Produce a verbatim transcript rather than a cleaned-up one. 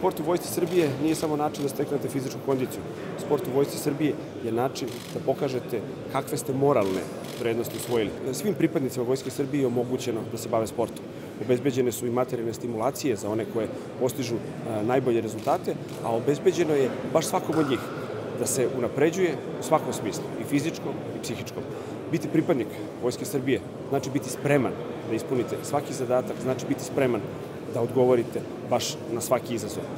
Sport u Vojsci Srbije nije samo način da steknete fizičku kondiciju. Sport u Vojsci Srbije je način da pokažete kakve ste moralne vrednosti usvojili. Svim pripadnicima Vojske Srbije je omogućeno da se bave sportom. Obezbeđene su i materijalne stimulacije za one koje postižu najbolje rezultate, a obezbeđeno je baš svakom od njih da se unapređuje u svakom smislu, i fizičkom i psihičkom. Biti pripadnik Vojske Srbije znači biti spreman da ispunite svaki zadatak, znači biti spreman da odgovorite baš na svaki izazov.